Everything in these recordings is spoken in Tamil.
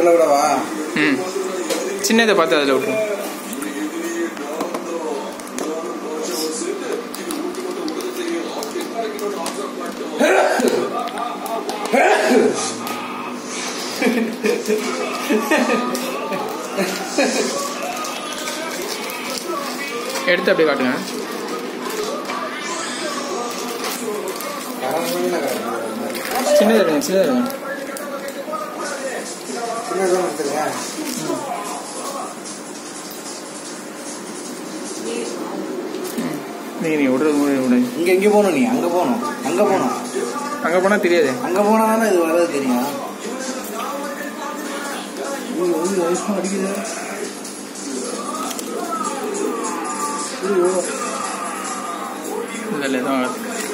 அதுல விடவா? சின்னதை பார்த்து அதில் விட்டுரும். எடுத்து அப்படியே காட்டுங்க. சின்னதாக இருங்க, சின்னதாக இருங்க. நீங்கள் விடுறது இங்கே போகணும். நீ அங்கே போகணும். அங்கே போனால் தெரியாது. அங்கே போனால் தானே இது வர்றது தெரியும். அடிக்குது. இல்லை தான்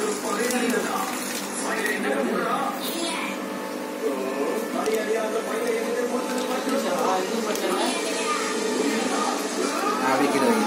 அடிக்கிறது.